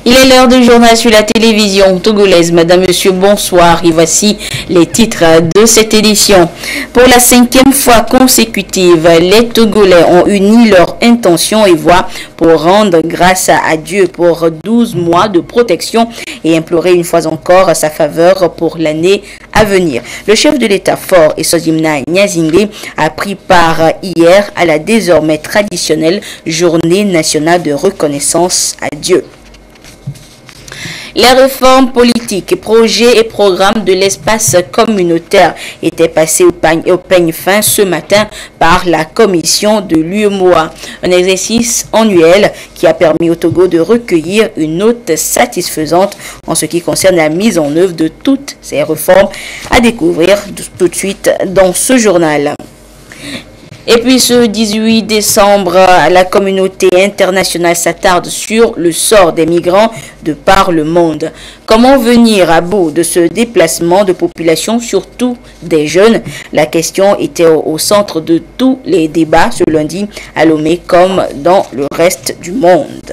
Il est l'heure du journal sur la télévision togolaise. Madame, monsieur, bonsoir. Et voici les titres de cette édition. Pour la 5e fois consécutive, les Togolais ont uni leurs intentions et voix pour rendre grâce à Dieu pour 12 mois de protection et implorer une fois encore sa faveur pour l'année à venir. Le chef de l'État fort Esozimna Nyasingbé a pris part hier à la désormais traditionnelle journée nationale de reconnaissance à Dieu. Les réformes politiques, projets et programmes de l'espace communautaire étaient passés au peigne fin ce matin par la commission de l'UEMOA. Un exercice annuel qui a permis au Togo de recueillir une note satisfaisante en ce qui concerne la mise en œuvre de toutes ces réformes, à découvrir tout de suite dans ce journal. Et puis ce 18 décembre, la communauté internationale s'attarde sur le sort des migrants de par le monde. Comment venir à bout de ce déplacement de population, surtout des jeunes? La question était au centre de tous les débats ce lundi à Lomé comme dans le reste du monde.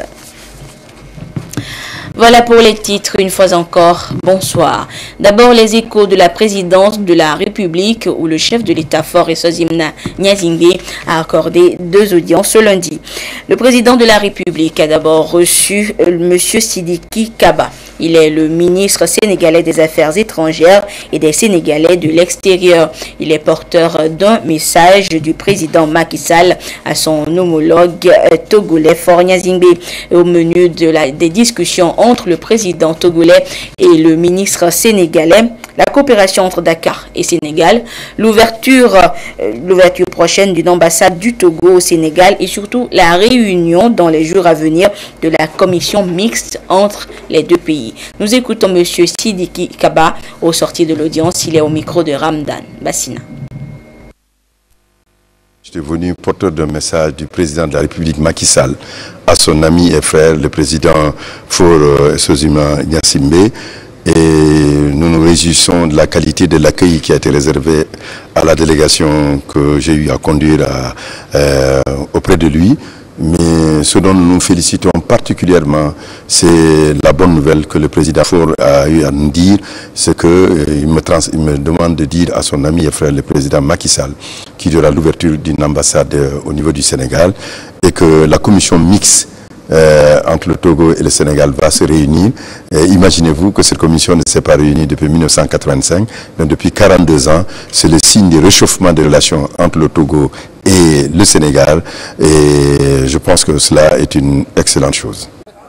Voilà pour les titres, une fois encore, bonsoir. D'abord, les échos de la présidence de la République où le chef de l'État fort Esozimna Nyasingbé a accordé 2 audiences ce lundi. Le président de la République a d'abord reçu M. Sidiki Kaba. Il est le ministre sénégalais des Affaires étrangères et des Sénégalais de l'extérieur. Il est porteur d'un message du président Macky Sall à son homologue togolais Faure Nyasingbé. Au menu des discussions entre le président togolais et le ministre sénégalais, la coopération entre Dakar et Sénégal, l'ouverture prochaine d'une ambassade du Togo au Sénégal et surtout la réunion dans les jours à venir de la commission mixte entre les deux pays. Nous écoutons M. Sidiki Kaba au sortir de l'audience. Il est au micro de Ramdan Bassina. Je suis venu porteur d'un message du président de la République Macky Sall à son ami et frère, le président Faure Esozimna Nyasingbé. Et nous nous réjouissons de la qualité de l'accueil qui a été réservé à la délégation que j'ai eu à conduire auprès de lui. Mais ce dont nous nous félicitons particulièrement, c'est la bonne nouvelle que le président Faure a eu à nous dire, c'est qu'il me demande de dire à son ami et frère, le président Macky Sall, qu'il y aura l'ouverture d'une ambassade au niveau du Sénégal et que la commission mixte entre le Togo et le Sénégal va se réunir. Imaginez-vous que cette commission ne s'est pas réunie depuis 1985, mais depuis 42 ans. C'est le signe du réchauffement des relations entre le Togo et le Sénégal. Et je pense que cela est une excellente chose.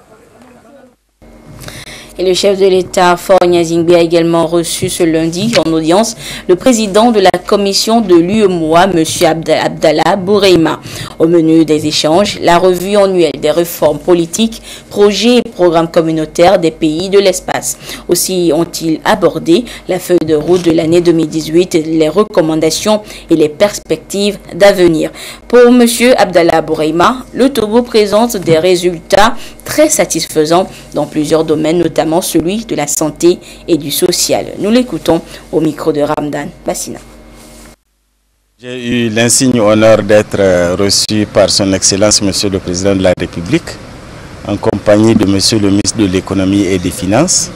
Et le chef de l'État, Faure Nyasingbé, a également reçu ce lundi en audience le président de la commission de l'UEMOA, M. Abdallah Boureima. Au menu des échanges, la revue annuelle des réformes politiques, projets et programmes communautaires des pays de l'espace. Aussi ont-ils abordé la feuille de route de l'année 2018, les recommandations et les perspectives d'avenir. Pour M. Abdallah Boureima, le Togo présente des résultats très satisfaisants dans plusieurs domaines, notamment celui de la santé et du social. Nous l'écoutons au micro de Ramdan Bassina. J'ai eu l'insigne honneur d'être reçu par son Excellence, Monsieur le Président de la République, en compagnie de Monsieur le Ministre de l'Économie et des Finances.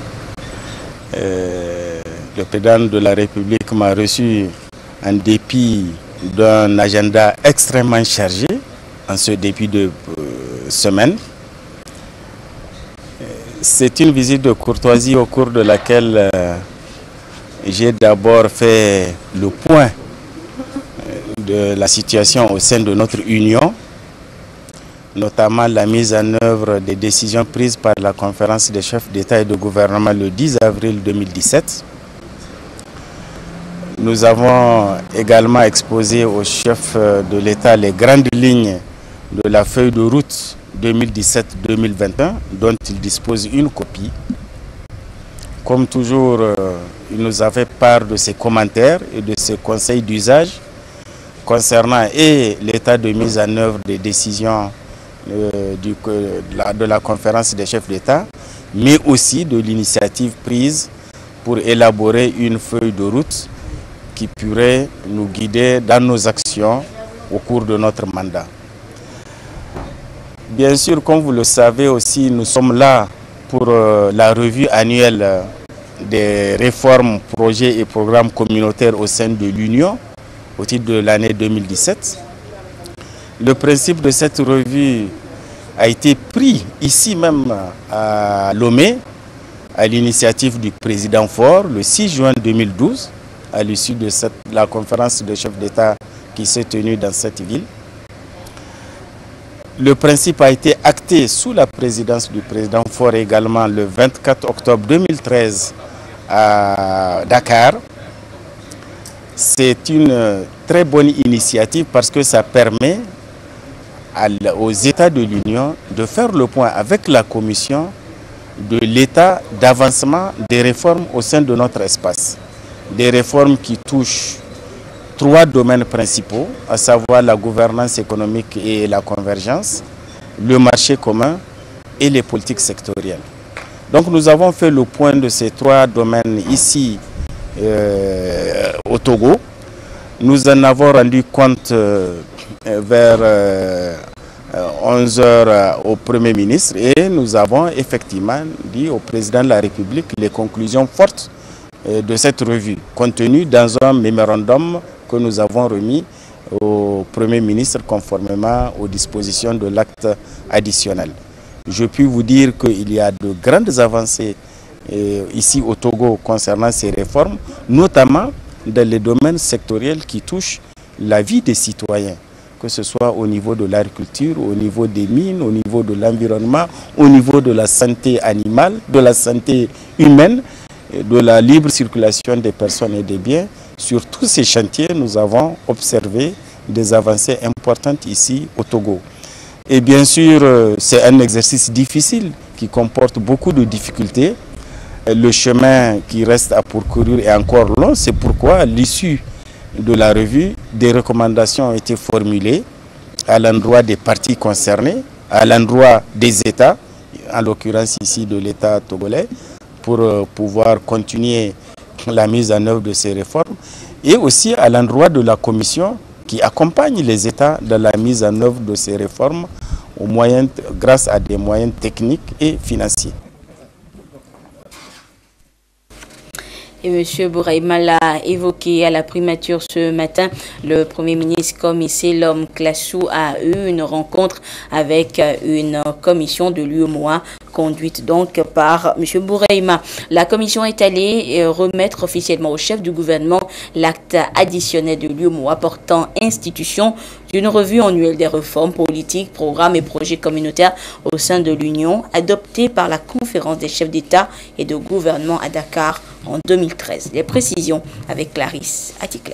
Le Président de la République m'a reçu en dépit d'un agenda extrêmement chargé en ce début de semaine. C'est une visite de courtoisie au cours de laquelle j'ai d'abord fait le point de la situation au sein de notre Union, notamment la mise en œuvre des décisions prises par la conférence des chefs d'État et de gouvernement le 10 avril 2017. Nous avons également exposé aux chefs de l'État les grandes lignes de la feuille de route 2017-2021 dont il dispose une copie. Comme toujours, il nous a fait part de ses commentaires et de ses conseils d'usage concernant et l'état de mise en œuvre des décisions de la conférence des chefs d'État, mais aussi de l'initiative prise pour élaborer une feuille de route qui pourrait nous guider dans nos actions au cours de notre mandat. Bien sûr, comme vous le savez aussi, nous sommes là pour la revue annuelle des réformes, projets et programmes communautaires au sein de l'Union au titre de l'année 2017. Le principe de cette revue a été pris ici même à Lomé à l'initiative du président Faure le 6 juin 2012 à l'issue de la conférence de chefs d'État qui s'est tenue dans cette ville. Le principe a été acté sous la présidence du président Faure également le 24 octobre 2013 à Dakar. C'est une très bonne initiative parce que ça permet aux États de l'Union de faire le point avec la Commission de l'état d'avancement des réformes au sein de notre espace. Des réformes qui touchent 3 domaines principaux, à savoir la gouvernance économique et la convergence, le marché commun et les politiques sectorielles. Donc nous avons fait le point de ces 3 domaines ici au Togo. Nous en avons rendu compte vers 11 h au Premier ministre et nous avons effectivement dit au président de la République les conclusions fortes de cette revue, contenues dans un mémorandum que nous avons remis au Premier ministre conformément aux dispositions de l'acte additionnel. Je puis vous dire qu'il y a de grandes avancées ici au Togo concernant ces réformes, notamment dans les domaines sectoriels qui touchent la vie des citoyens, que ce soit au niveau de l'agriculture, au niveau des mines, au niveau de l'environnement, au niveau de la santé animale, de la santé humaine, de la libre circulation des personnes et des biens. Sur tous ces chantiers, nous avons observé des avancées importantes ici au Togo. Et bien sûr, c'est un exercice difficile qui comporte beaucoup de difficultés. Le chemin qui reste à parcourir est encore long. C'est pourquoi, à l'issue de la revue, des recommandations ont été formulées à l'endroit des parties concernées, à l'endroit des États, en l'occurrence ici de l'État togolais, pour pouvoir continuer la mise en œuvre de ces réformes, et aussi à l'endroit de la Commission qui accompagne les États dans la mise en œuvre de ces réformes grâce à des moyens techniques et financiers. Et M. Bouraïma l'a évoqué à la primature ce matin. Le Premier ministre Komisselom Klassou a eu une rencontre avec une commission de l'UEMOA conduite donc par M. Bouraïma. La commission est allée remettre officiellement au chef du gouvernement l'acte additionnel de l'UEMOA portant institution d'une revue annuelle des réformes politiques, programmes et projets communautaires au sein de l'Union, adopté par la conférence des chefs d'État et de gouvernement à Dakar en 2013. Les précisions avec Clarisse Atikle.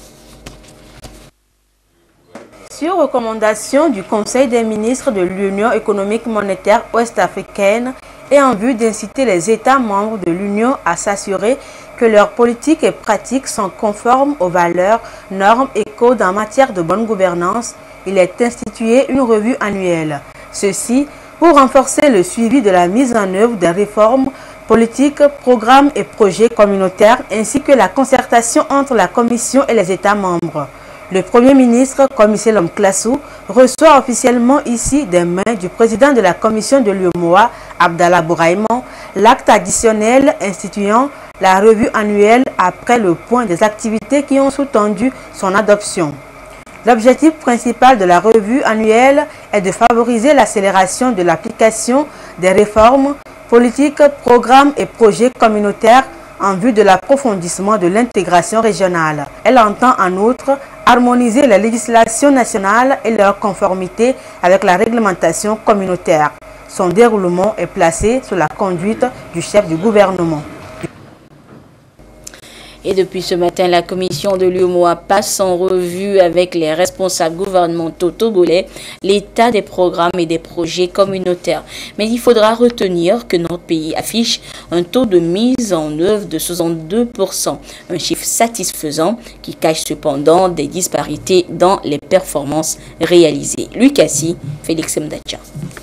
Sur recommandation du Conseil des ministres de l'Union économique monétaire ouest-africaine et en vue d'inciter les États membres de l'Union à s'assurer que leurs politiques et pratiques sont conformes aux valeurs, normes et codes en matière de bonne gouvernance, il est institué une revue annuelle. Ceci pour renforcer le suivi de la mise en œuvre des réformes politiques, programmes et projets communautaires ainsi que la concertation entre la Commission et les États membres. Le Premier ministre, Komisselom Klassou, reçoit officiellement ici des mains du président de la Commission de l'UEMOA, Abdallah Bouraïma, l'acte additionnel instituant la revue annuelle après le point des activités qui ont sous-tendu son adoption. L'objectif principal de la revue annuelle est de favoriser l'accélération de l'application des réformes, politiques, programmes et projets communautaires en vue de l'approfondissement de l'intégration régionale. Elle entend en outre harmoniser les législations nationales et leur conformité avec la réglementation communautaire. Son déroulement est placé sous la conduite du chef du gouvernement. Et depuis ce matin, la commission de l'UEMOA passe en revue avec les responsables gouvernementaux togolais l'état des programmes et des projets communautaires. Mais il faudra retenir que notre pays affiche un taux de mise en œuvre de 62%, un chiffre satisfaisant qui cache cependant des disparités dans les performances réalisées. Lucassi, Félix Mdacha.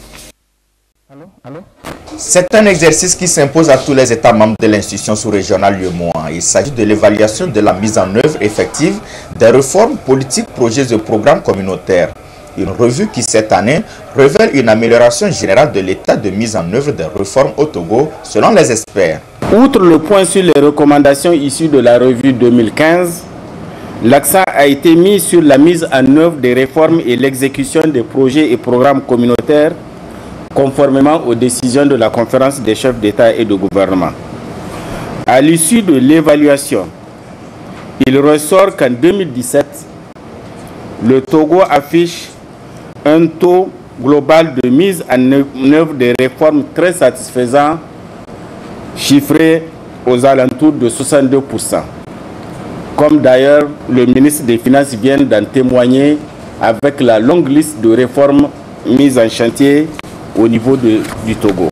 C'est un exercice qui s'impose à tous les États membres de l'institution sous-régionale UEMOA. Il s'agit de l'évaluation de la mise en œuvre effective des réformes politiques, projets et programmes communautaires. Une revue qui, cette année, révèle une amélioration générale de l'état de mise en œuvre des réformes au Togo, selon les experts. Outre le point sur les recommandations issues de la revue 2015, l'accent a été mis sur la mise en œuvre des réformes et l'exécution des projets et programmes communautaires conformément aux décisions de la conférence des chefs d'État et de gouvernement. À l'issue de l'évaluation, il ressort qu'en 2017, le Togo affiche un taux global de mise en œuvre des réformes très satisfaisant, chiffré aux alentours de 62%. Comme d'ailleurs le ministre des Finances vient d'en témoigner avec la longue liste de réformes mises en chantier au niveau du Togo.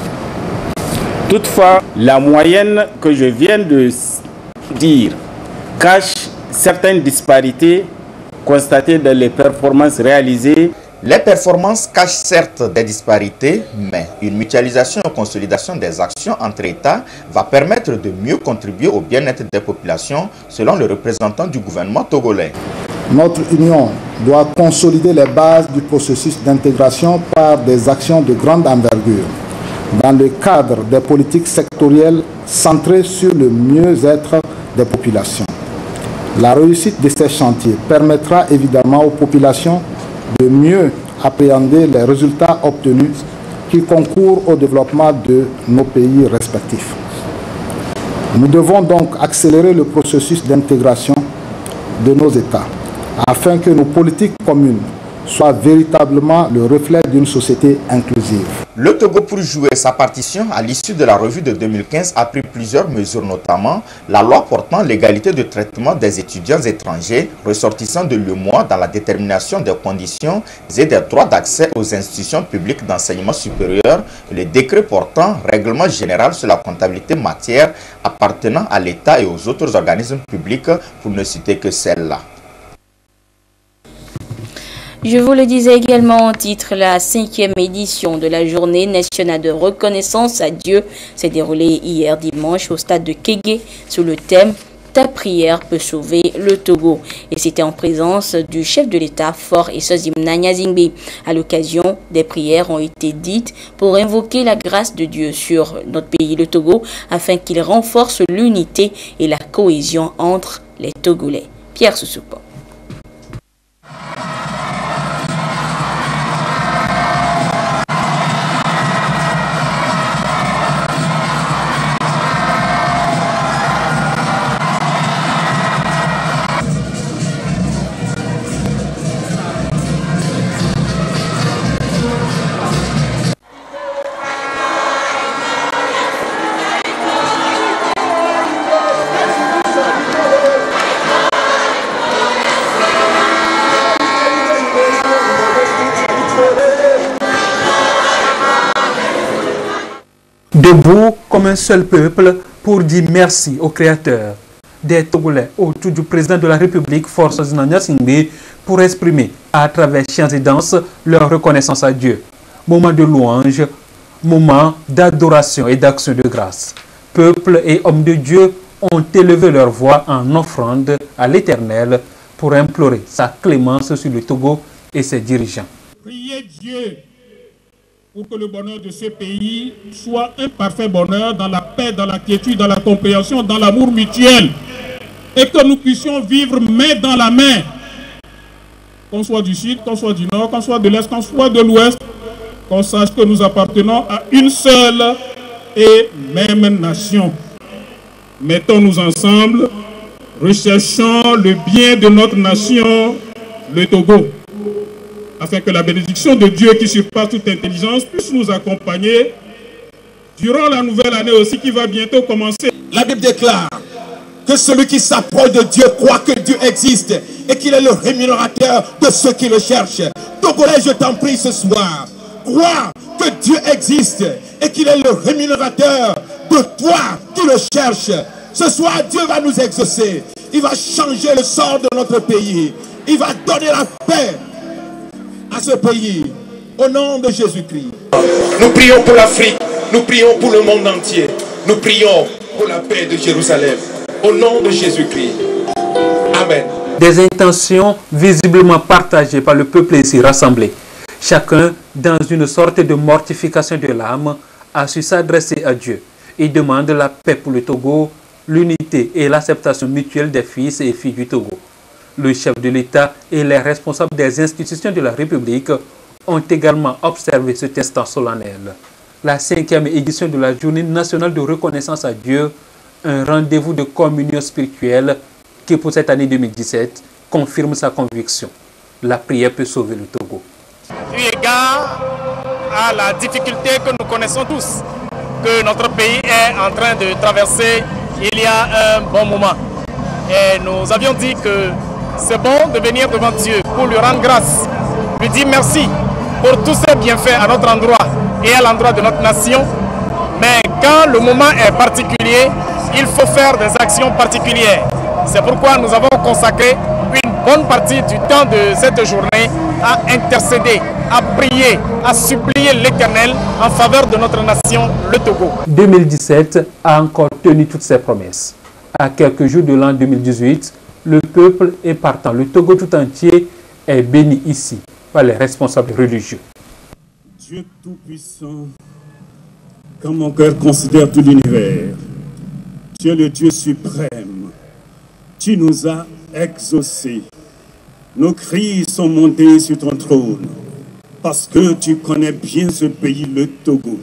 Toutefois, la moyenne que je viens de dire cache certaines disparités constatées dans les performances réalisées. Les performances cachent certes des disparités, mais une mutualisation et consolidation des actions entre États va permettre de mieux contribuer au bien-être des populations, selon le représentant du gouvernement togolais. Notre Union doit consolider les bases du processus d'intégration par des actions de grande envergure, dans le cadre des politiques sectorielles centrées sur le mieux-être des populations. La réussite de ces chantiers permettra évidemment aux populations de mieux appréhender les résultats obtenus qui concourent au développement de nos pays respectifs. Nous devons donc accélérer le processus d'intégration de nos États afin que nos politiques communes soient véritablement le reflet d'une société inclusive. Le Togo, pour jouer sa partition à l'issue de la revue de 2015, a pris plusieurs mesures, notamment la loi portant l'égalité de traitement des étudiants étrangers ressortissant de l'UEMOA dans la détermination des conditions et des droits d'accès aux institutions publiques d'enseignement supérieur, et le décret portant règlement général sur la comptabilité matière appartenant à l'État et aux autres organismes publics, pour ne citer que celle-là. Je vous le disais également en titre, la 5e édition de la Journée nationale de reconnaissance à Dieu s'est déroulée hier dimanche au stade de Kégué sous le thème « Ta prière peut sauver le Togo ». Et c'était en présence du chef de l'État, Faure Essozimna Nyazingbe. À l'occasion, des prières ont été dites pour invoquer la grâce de Dieu sur notre pays, le Togo, afin qu'il renforce l'unité et la cohésion entre les Togolais. Pierre Soussoupo. Debout comme un seul peuple pour dire merci au Créateur des Togolais autour du président de la République, Faure Essozimna Nyazingbe, pour exprimer à travers chants et danses leur reconnaissance à Dieu. Moment de louange, moment d'adoration et d'action de grâce. Peuple et hommes de Dieu ont élevé leur voix en offrande à l'Éternel pour implorer sa clémence sur le Togo et ses dirigeants. Priez Dieu pour que le bonheur de ce pays soit un parfait bonheur dans la paix, dans la quiétude, dans la compréhension, dans l'amour mutuel. Et que nous puissions vivre main dans la main. Qu'on soit du sud, qu'on soit du nord, qu'on soit de l'est, qu'on soit de l'ouest. Qu'on sache que nous appartenons à une seule et même nation. Mettons-nous ensemble, recherchons le bien de notre nation, le Togo, afin que la bénédiction de Dieu qui surpasse toute intelligence puisse nous accompagner durant la nouvelle année aussi qui va bientôt commencer. La Bible déclare que celui qui s'approche de Dieu croit que Dieu existe et qu'il est le rémunérateur de ceux qui le cherchent. Togolais, je t'en prie ce soir, crois que Dieu existe et qu'il est le rémunérateur de toi qui le cherches. Ce soir, Dieu va nous exaucer. Il va changer le sort de notre pays. Il va donner la paix à ce pays, au nom de Jésus-Christ. Nous prions pour l'Afrique, nous prions pour le monde entier, nous prions pour la paix de Jérusalem, au nom de Jésus-Christ. Amen. Des intentions visiblement partagées par le peuple ici rassemblé. Chacun, dans une sorte de mortification de l'âme, a su s'adresser à Dieu. Il demande la paix pour le Togo, l'unité et l'acceptation mutuelle des fils et filles du Togo. Le chef de l'État et les responsables des institutions de la République ont également observé cet instant solennel. La 5e édition de la Journée nationale de reconnaissance à Dieu, un rendez-vous de communion spirituelle qui, pour cette année 2017, confirme sa conviction. La prière peut sauver le Togo. Eu égard à la difficulté que nous connaissons tous, que notre pays est en train de traverser il y a un bon moment. Et nous avions dit que c'est bon de venir devant Dieu pour lui rendre grâce, lui dire merci pour tous ses bienfaits à notre endroit et à l'endroit de notre nation. Mais quand le moment est particulier, il faut faire des actions particulières. C'est pourquoi nous avons consacré une bonne partie du temps de cette journée à intercéder, à prier, à supplier l'Éternel en faveur de notre nation, le Togo. 2017 a encore tenu toutes ses promesses. À quelques jours de l'an 2018, le peuple est partant. Le Togo tout entier est béni ici par les responsables religieux. Dieu Tout-Puissant, quand mon cœur considère tout l'univers, tu es le Dieu suprême. Tu nous as exaucés. Nos cris sont montés sur ton trône parce que tu connais bien ce pays, le Togo.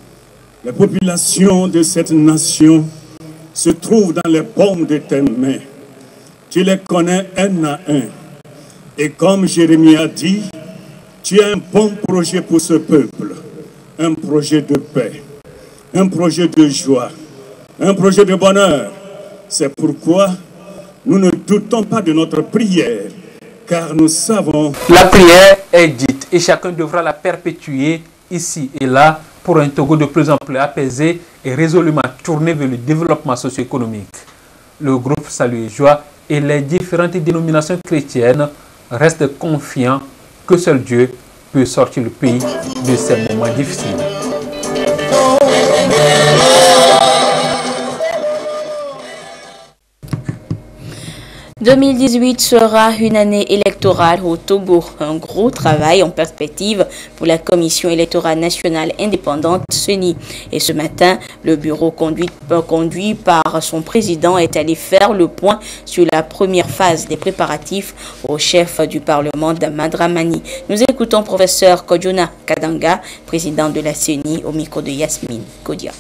Les populations de cette nation se trouvent dans les paumes de tes mains. Tu les connais un à un. Et comme Jérémie a dit, tu as un bon projet pour ce peuple. Un projet de paix, un projet de joie, un projet de bonheur. C'est pourquoi nous ne doutons pas de notre prière, car nous savons... La prière est dite et chacun devra la perpétuer ici et là pour un Togo de plus en plus apaisé et résolument tourné vers le développement socio-économique. Le groupe Salut et Joie et les différentes dénominations chrétiennes restent confiants que seul Dieu peut sortir le pays de ces moments difficiles. 2018 sera une année électorale au Togo. Un gros travail en perspective pour la Commission électorale nationale indépendante CENI. Et ce matin, le bureau conduit par son président est allé faire le point sur la première phase des préparatifs au chef du Parlement d'Amadramani. Nous écoutons professeur Kodjona Kadanga, président de la CENI, au micro de Yasmine Kodia.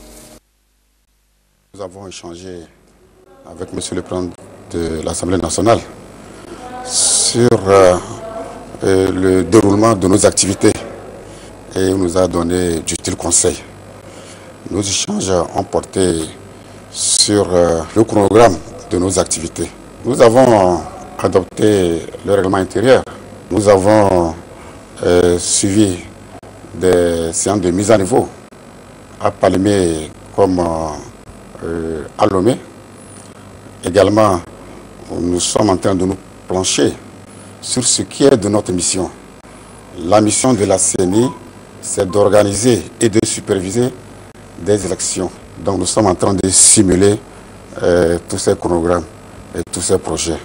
Nous avons échangé avec monsieur le président de l'Assemblée nationale sur le déroulement de nos activités et il nous a donné d'utiles conseils. Nos échanges ont porté sur le chronogramme de nos activités. Nous avons adopté le règlement intérieur. Nous avons suivi des séances de mise à niveau à Palimé comme à Lomé. Également, nous sommes en train de nous plancher sur ce qui est de notre mission. La mission de la CENI, c'est d'organiser et de superviser des élections. Donc nous sommes en train de simuler tous ces chronogrammes et tous ces projets.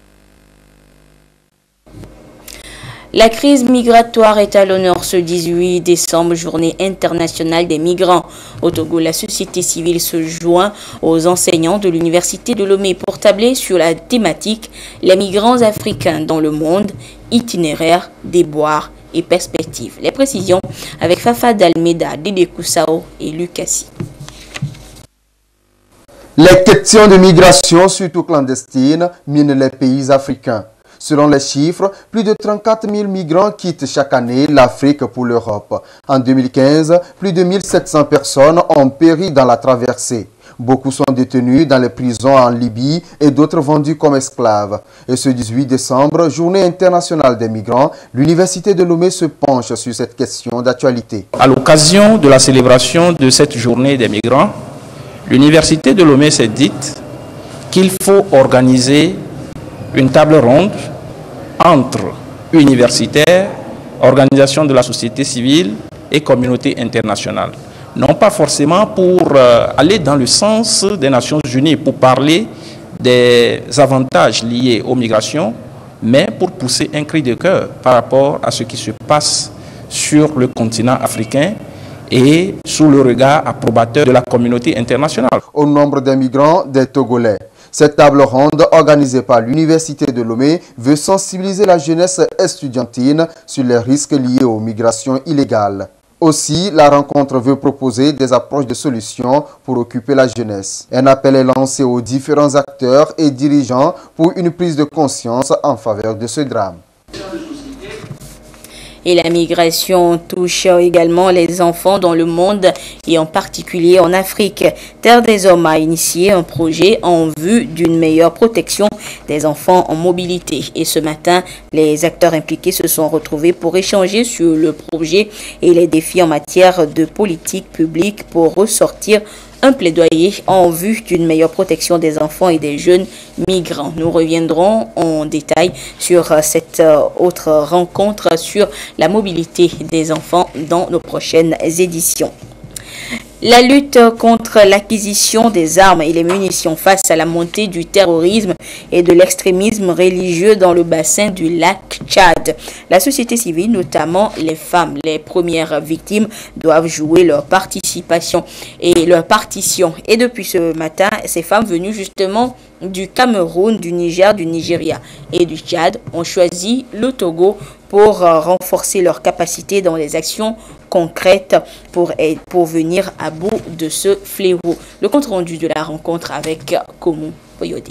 La crise migratoire est à l'honneur ce 18 décembre, journée internationale des migrants. Au Togo, la société civile se joint aux enseignants de l'université de Lomé pour tabler sur la thématique « Les migrants africains dans le monde, itinéraire, déboires et perspectives ». Les précisions avec Fafa Dalmeda, Dédé Koussao et Lucassi. Les questions de migration, surtout clandestines, minent les pays africains. Selon les chiffres, plus de 34 000 migrants quittent chaque année l'Afrique pour l'Europe. En 2015, plus de 1700 personnes ont péri dans la traversée. Beaucoup sont détenus dans les prisons en Libye et d'autres vendus comme esclaves. Et ce 18 décembre, journée internationale des migrants, l'Université de Lomé se penche sur cette question d'actualité. À l'occasion de la célébration de cette journée des migrants, l'Université de Lomé s'est dite qu'il faut organiser une table ronde entre universitaires, organisations de la société civile et communauté internationale. Non pas forcément pour aller dans le sens des Nations Unies, pour parler des avantages liés aux migrations, mais pour pousser un cri de cœur par rapport à ce qui se passe sur le continent africain et sous le regard approbateur de la communauté internationale. Au nombre des migrants des Togolais. Cette table ronde organisée par l'Université de Lomé veut sensibiliser la jeunesse estudiantine sur les risques liés aux migrations illégales. Aussi, la rencontre veut proposer des approches de solutions pour occuper la jeunesse. Un appel est lancé aux différents acteurs et dirigeants pour une prise de conscience en faveur de ce drame. Et la migration touche également les enfants dans le monde et en particulier en Afrique. Terre des Hommes a initié un projet en vue d'une meilleure protection des enfants en mobilité. Et ce matin, les acteurs impliqués se sont retrouvés pour échanger sur le projet et les défis en matière de politique publique pour ressortir un plaidoyer en vue d'une meilleure protection des enfants et des jeunes migrants. Nous reviendrons en détail sur cette autre rencontre sur la mobilité des enfants dans nos prochaines éditions. La lutte contre l'acquisition des armes et les munitions face à la montée du terrorisme et de l'extrémisme religieux dans le bassin du lac Tchad. La société civile, notamment les femmes, les premières victimes, doivent jouer leur participation et leur partition. Et depuis ce matin, ces femmes venues justement du Cameroun, du Niger, du Nigeria et du Tchad ont choisi le Togo pour renforcer leurs capacités dans les actions concrètes pour venir à bout de ce fléau. Le compte rendu de la rencontre avec Koumou Poyodé.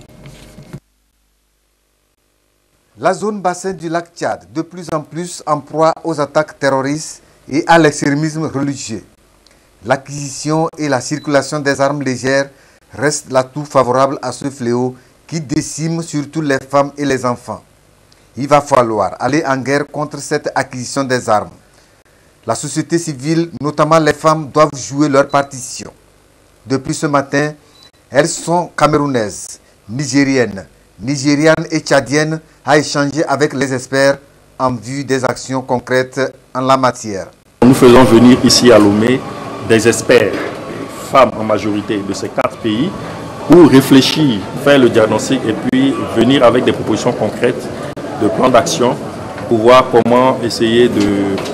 La zone bassin du lac Tchad, de plus en plus en proie aux attaques terroristes et à l'extrémisme religieux. L'acquisition et la circulation des armes légères restent l'atout favorable à ce fléau qui décime surtout les femmes et les enfants. Il va falloir aller en guerre contre cette acquisition des armes. La société civile, notamment les femmes, doivent jouer leur partition. Depuis ce matin, elles sont camerounaises, nigériennes, et tchadiennes à échanger avec les experts en vue des actions concrètes en la matière. Nous faisons venir ici à Lomé des experts, femmes en majorité de ces 4 pays, pour réfléchir, faire le diagnostic et puis venir avec des propositions concrètes de plans d'action pour voir comment essayer de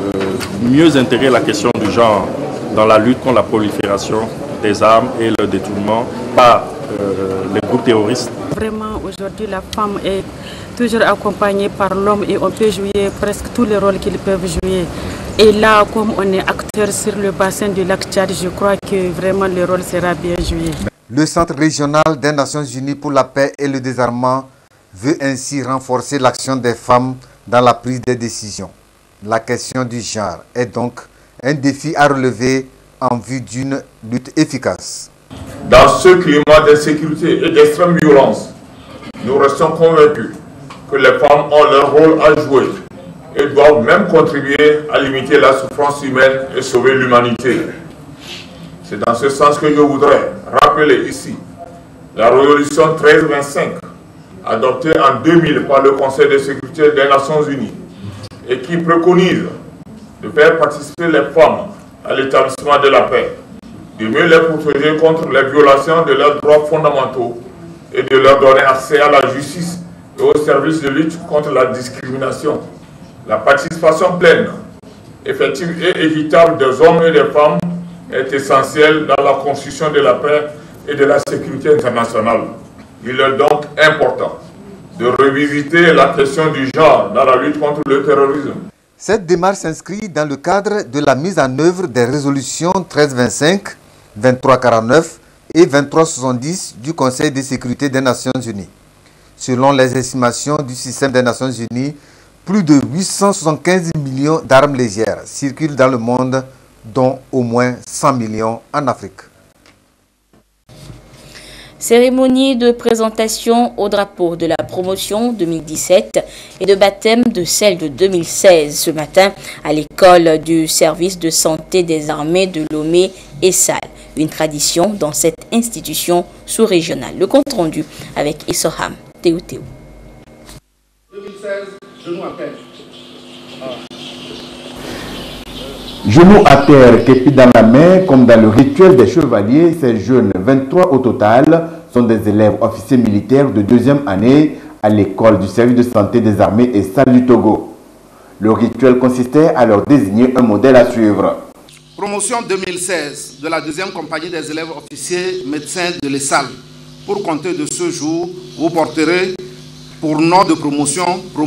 mieux intégrer la question du genre dans la lutte contre la prolifération des armes et le détournement par les groupes terroristes. Vraiment, aujourd'hui, la femme est toujours accompagnée par l'homme et on peut jouer presque tous les rôles qu'ils peuvent jouer. Et là, comme on est acteur sur le bassin du lac Tchad, je crois que vraiment le rôle sera bien joué. Le Centre régional des Nations Unies pour la paix et le désarmement veut ainsi renforcer l'action des femmes dans la prise des décisions. La question du genre est donc un défi à relever en vue d'une lutte efficace. Dans ce climat d'insécurité et d'extrême violence, nous restons convaincus que les femmes ont leur rôle à jouer et doivent même contribuer à limiter la souffrance humaine et sauver l'humanité. C'est dans ce sens que je voudrais rappeler ici la résolution 1325 adoptée en 2000 par le Conseil de sécurité des Nations Unies et qui préconise de faire participer les femmes à l'établissement de la paix, de mieux les protéger contre les violations de leurs droits fondamentaux et de leur donner accès à la justice et aux services de lutte contre la discrimination. La participation pleine, effective et équitable des hommes et des femmes est essentielle dans la construction de la paix et de la sécurité internationale. Il est donc important de revisiter la question du genre dans la lutte contre le terrorisme. Cette démarche s'inscrit dans le cadre de la mise en œuvre des résolutions 1325, 2349 et 2370 du Conseil de sécurité des Nations Unies. Selon les estimations du système des Nations Unies, plus de 875 millions d'armes légères circulent dans le monde, dont au moins 100 millions en Afrique. Cérémonie de présentation au drapeau de la promotion 2017 et de baptême de celle de 2016 ce matin à l'école du service de santé des armées de Lomé et Salles. Une tradition dans cette institution sous-régionale. Le compte rendu avec Issoham Théo. 2016, je nous appelle. Genoux à terre, képi dans la main, comme dans le rituel des chevaliers, ces jeunes, 23 au total, sont des élèves officiers militaires de 2e année à l'école du service de santé des armées et salles du Togo. Le rituel consistait à leur désigner un modèle à suivre. Promotion 2016 de la 2e compagnie des élèves officiers médecins de l'ESSAL. Pour compter de ce jour, vous porterez pour nom de promotion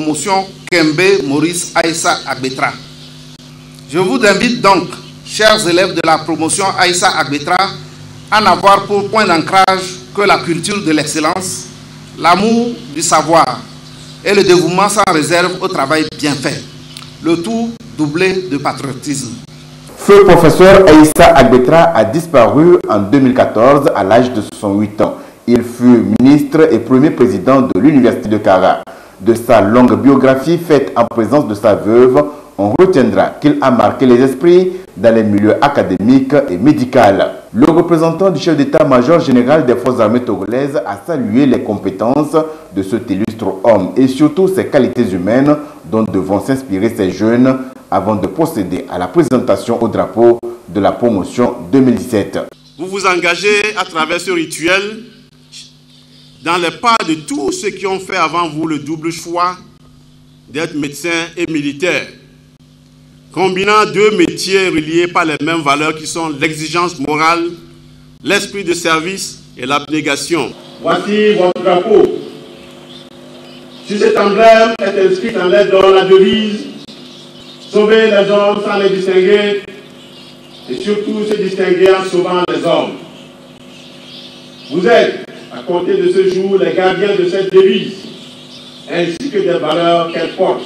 Kembe Maurice Aïssa Agbetra. Je vous invite donc, chers élèves de la promotion Aïssa Agbetra, à n'avoir pour point d'ancrage que la culture de l'excellence, l'amour du savoir et le dévouement sans réserve au travail bien fait. Le tout doublé de patriotisme. Feu professeur Aïssa Agbetra a disparu en 2014 à l'âge de 68 ans. Il fut ministre et premier président de l'Université de Kara. De sa longue biographie faite en présence de sa veuve, on retiendra qu'il a marqué les esprits dans les milieux académiques et médicaux. Le représentant du chef d'état-major général des forces armées togolaises a salué les compétences de cet illustre homme et surtout ses qualités humaines dont devront s'inspirer ces jeunes avant de procéder à la présentation au drapeau de la promotion 2017. Vous vous engagez à travers ce rituel dans les pas de tous ceux qui ont fait avant vous le double choix d'être médecins et militaires, combinant deux métiers reliés par les mêmes valeurs qui sont l'exigence morale, l'esprit de service et l'abnégation. Voici votre drapeau. Sur cet emblème est inscrite en lettres d'or la devise « Sauver les hommes sans les distinguer et surtout se distinguer en sauvant les hommes ». Vous êtes, à compter de ce jour, les gardiens de cette devise, ainsi que des valeurs qu'elle porte.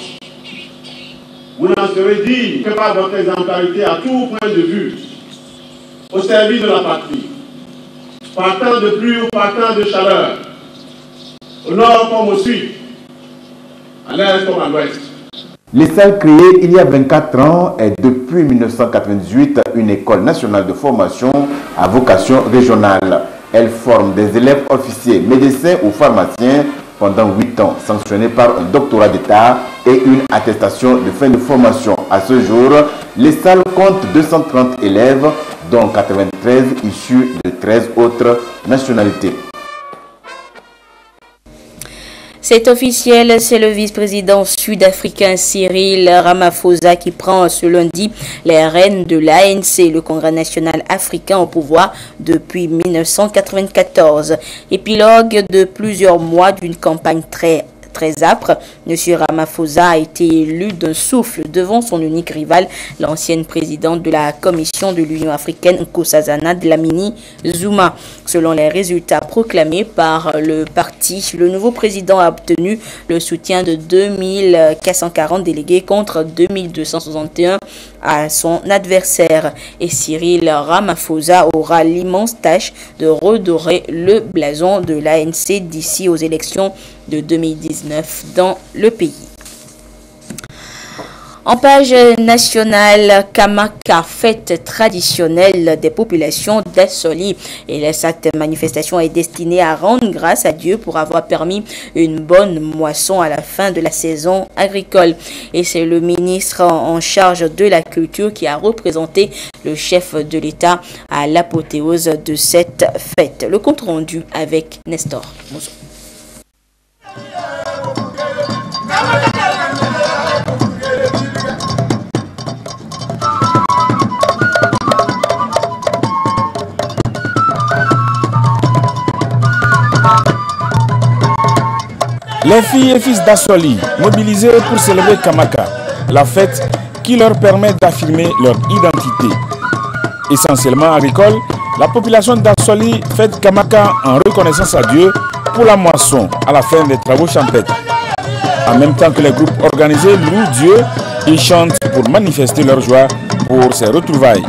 Vous n'en serez digne que par votre exemplarité à tout point de vue, au service de la patrie, partant de pluie ou partant de chaleur, au nord comme au sud, à l'est comme à l'ouest. L'ESSAL, créée il y a 24 ans, est depuis 1998 une école nationale de formation à vocation régionale. Elle forme des élèves officiers, médecins ou pharmaciens pendant 8 ans, sanctionnés par un doctorat d'État et une attestation de fin de formation. À ce jour, l'ESSAL compte 230 élèves, dont 93 issus de 13 autres nationalités. C'est officiel, c'est le vice-président sud-africain Cyril Ramaphosa qui prend ce lundi les rênes de l'ANC, le Congrès national africain au pouvoir depuis 1994. Épilogue de plusieurs mois d'une campagne très âpre. M. Ramaphosa a été élu d'un souffle devant son unique rival, l'ancienne présidente de la Commission de l'Union africaine, Nkosazana Dlamini Zuma. Selon les résultats proclamés par le parti, le nouveau président a obtenu le soutien de 2440 délégués contre 2261 à son adversaire. Et Cyril Ramaphosa aura l'immense tâche de redorer le blason de l'ANC d'ici aux élections de 2019 dans le pays. En page nationale, Kamaka, fête traditionnelle des populations d'Assoli. Et cette manifestation est destinée à rendre grâce à Dieu pour avoir permis une bonne moisson à la fin de la saison agricole. Et c'est le ministre en charge de la culture qui a représenté le chef de l'État à l'apothéose de cette fête. Le compte rendu avec Nestor Mozo. Les filles et fils d'Assoli, mobilisés pour célébrer Kamaka, la fête qui leur permet d'affirmer leur identité. Essentiellement agricole, la population d'Assoli fête Kamaka en reconnaissance à Dieu pour la moisson à la fin des travaux champêtres. En même temps que les groupes organisés louent Dieu, ils chantent pour manifester leur joie pour ces retrouvailles.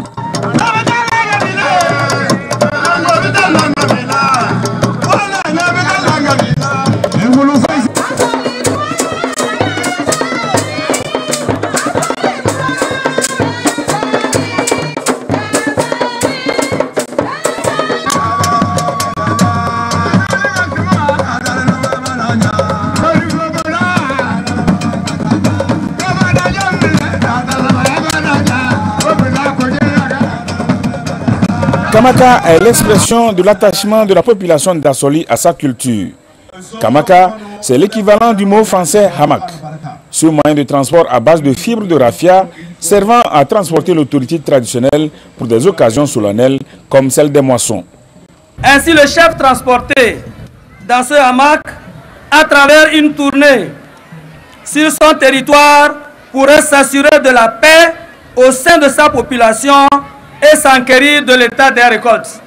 Kamaka est l'expression de l'attachement de la population d'Assoli à sa culture. Kamaka, c'est l'équivalent du mot français hamak. Ce moyen de transport à base de fibres de raffia servant à transporter l'autorité traditionnelle pour des occasions solennelles comme celle des moissons. Ainsi, le chef transporté dans ce hamac à travers une tournée sur son territoire pourrait s'assurer de la paix au sein de sa population et s'enquérir de l'état des récoltes.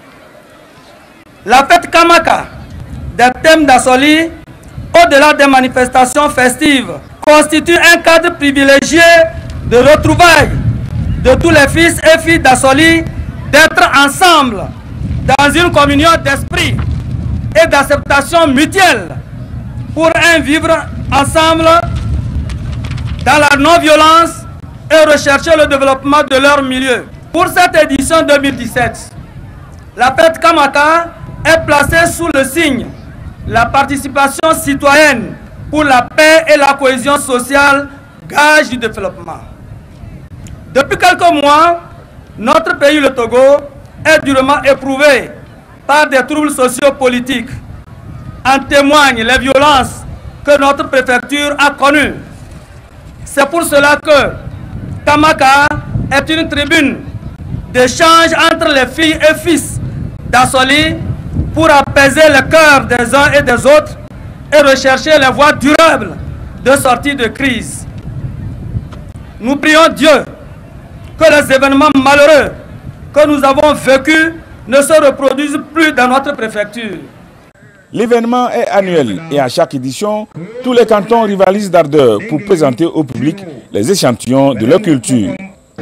La fête Kamaka des thèmes d'Assoli, au-delà des manifestations festives, constitue un cadre privilégié de retrouvailles de tous les fils et filles d'Assoli d'être ensemble dans une communion d'esprit et d'acceptation mutuelle pour un vivre ensemble dans la non-violence et rechercher le développement de leur milieu. Pour cette édition 2017, la fête Kamaka est placée sous le signe la participation citoyenne pour la paix et la cohésion sociale, gage du développement. Depuis quelques mois, notre pays, le Togo, est durement éprouvé par des troubles sociopolitiques. En témoignent les violences que notre préfecture a connues. C'est pour cela que Kamaka est une tribune d'échange entre les filles et fils d'Assoli pour apaiser le cœur des uns et des autres et rechercher les voies durables de sortie de crise. Nous prions Dieu que les événements malheureux que nous avons vécus ne se reproduisent plus dans notre préfecture. L'événement est annuel et à chaque édition, tous les cantons rivalisent d'ardeur pour présenter au public les échantillons de leur culture.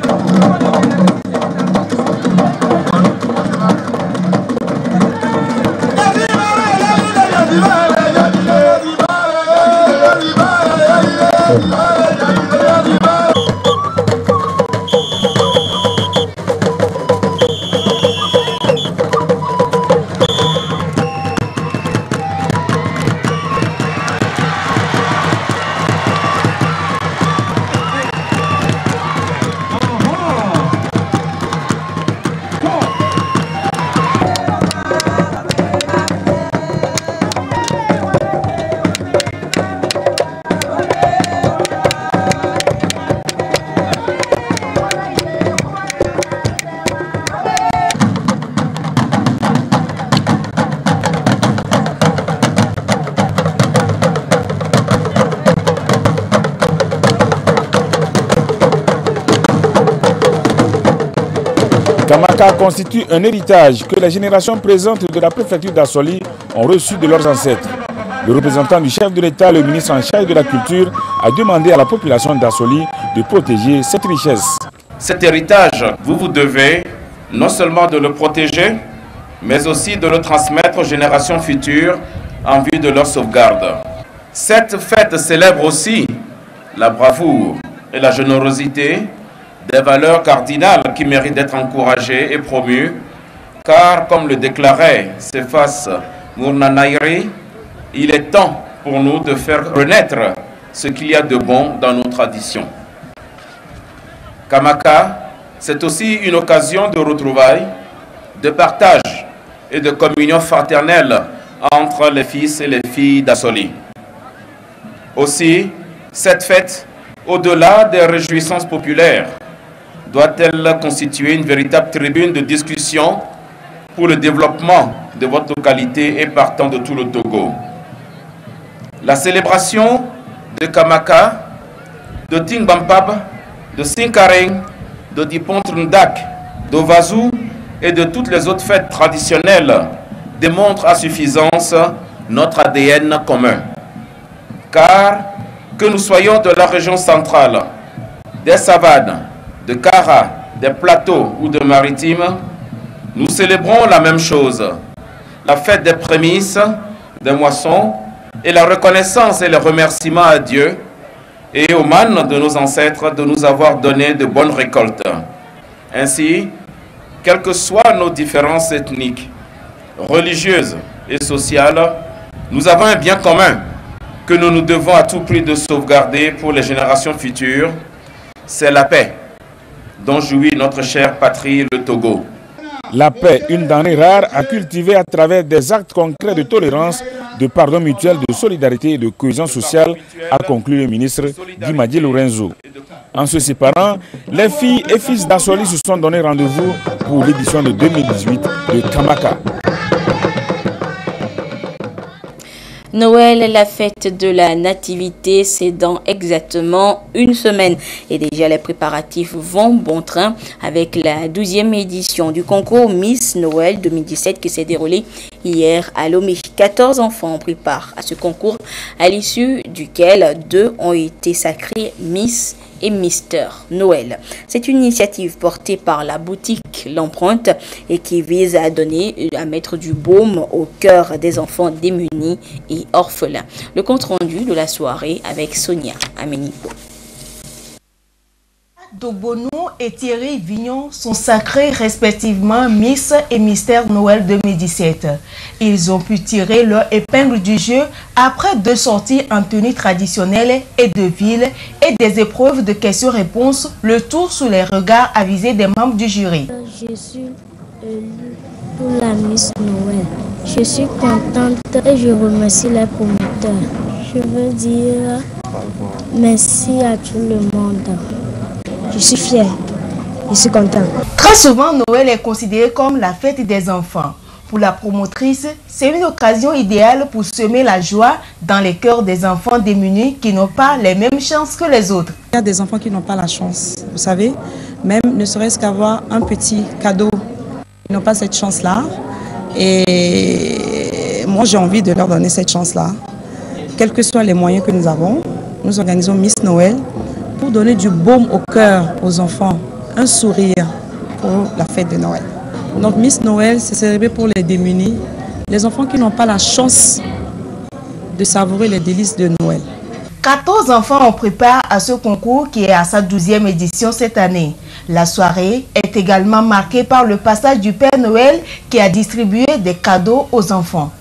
Kamaka constitue un héritage que les générations présentes de la préfecture d'Assoli ont reçu de leurs ancêtres. Le représentant du chef de l'État, le ministre en charge de la culture, a demandé à la population d'Assoli de protéger cette richesse. Cet héritage, vous vous devez non seulement de le protéger, mais aussi de le transmettre aux générations futures en vue de leur sauvegarde. Cette fête célèbre aussi la bravoure et la générosité, des valeurs cardinales qui méritent d'être encouragées et promues, car comme le déclarait Cephas Mournanairi, il est temps pour nous de faire renaître ce qu'il y a de bon dans nos traditions. Kamaka, c'est aussi une occasion de retrouvailles, de partage et de communion fraternelle entre les fils et les filles d'Assoli. Aussi, cette fête, au-delà des réjouissances populaires, doit-elle constituer une véritable tribune de discussion pour le développement de votre localité et partant de tout le Togo. La célébration de Kamaka, de Tingbampab, de Sinkareng, de Dipontrundak, d'Ovazu et de toutes les autres fêtes traditionnelles démontre à suffisance notre ADN commun. Car que nous soyons de la région centrale, des savanes, de Kara, des plateaux ou de maritimes, nous célébrons la même chose, la fête des prémices, des moissons et la reconnaissance et le remerciement à Dieu et aux mânes de nos ancêtres de nous avoir donné de bonnes récoltes. Ainsi, quelles que soient nos différences ethniques, religieuses et sociales, nous avons un bien commun que nous nous devons à tout prix de sauvegarder pour les générations futures, c'est la paix dont jouit notre chère patrie, le Togo. La paix, une denrée rare à cultiver à travers des actes concrets de tolérance, de pardon mutuel, de solidarité et de cohésion sociale, a conclu le ministre Guy Lorenzo. En se séparant, les filles et fils d'Assoli se sont donné rendez-vous pour l'édition de 2018 de Kamaka. Noël, la fête de la nativité, c'est dans exactement une semaine. Et déjà, les préparatifs vont bon train avec la 12e édition du concours Miss Noël 2017 qui s'est déroulé hier à Lomé. 14 enfants ont pris part à ce concours, à l'issue duquel 2 ont été sacrés Miss et Mister Noël. C'est une initiative portée par la boutique L'Empreinte et qui vise à mettre du baume au cœur des enfants démunis et orphelins. Le compte rendu de la soirée avec Sonia Ameni. Dogbono et Thierry Vignon sont sacrés respectivement Miss et Mister Noël 2017. Ils ont pu tirer leur épingle du jeu après 2 sorties en tenue traditionnelle et de ville et des épreuves de questions-réponses, le tout sous les regards avisés des membres du jury. Je suis élue pour la Miss Noël. Je suis contente et je remercie les promoteurs. Je veux dire merci à tout le monde. Je suis fière, je suis contente. Très souvent, Noël est considéré comme la fête des enfants. Pour la promotrice, c'est une occasion idéale pour semer la joie dans les cœurs des enfants démunis qui n'ont pas les mêmes chances que les autres. Il y a des enfants qui n'ont pas la chance, vous savez, même ne serait-ce qu'avoir un petit cadeau. Ils n'ont pas cette chance-là. Et moi, j'ai envie de leur donner cette chance-là. Quels que soient les moyens que nous avons, nous organisons Miss Noël pour donner du baume au cœur aux enfants, un sourire pour la fête de Noël. Donc Miss Noël, c'est célébré pour les démunis, les enfants qui n'ont pas la chance de savourer les délices de Noël. 14 enfants ont pris part à ce concours qui est à sa 12e édition cette année. La soirée est également marquée par le passage du Père Noël qui a distribué des cadeaux aux enfants.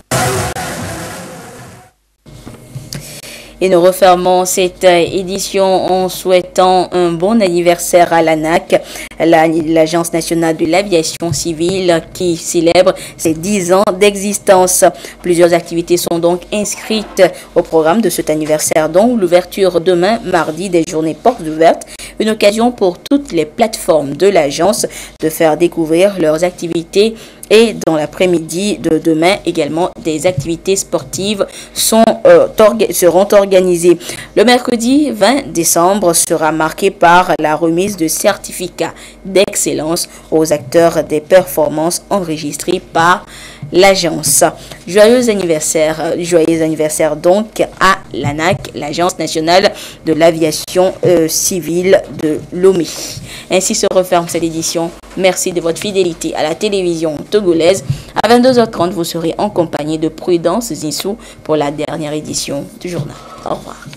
Et nous refermons cette édition en souhaitant un bon anniversaire à l'ANAC, l'Agence nationale de l'aviation civile qui célèbre ses 10 ans d'existence. Plusieurs activités sont donc inscrites au programme de cet anniversaire, dont l'ouverture demain, mardi, des journées portes ouvertes, une occasion pour toutes les plateformes de l'agence de faire découvrir leurs activités. Et dans l'après-midi de demain, également, des activités sportives seront organisées. Le mercredi 20 décembre sera marqué par la remise de certificats d'excellence aux acteurs des performances enregistrées par l'agence. Joyeux anniversaire donc à l'ANAC, l'Agence nationale de l'aviation civile de Lomé. Ainsi se referme cette édition. Merci de votre fidélité à la télévision togolaise. À 22h30, vous serez en compagnie de Prudence Zissou pour la dernière édition du journal. Au revoir.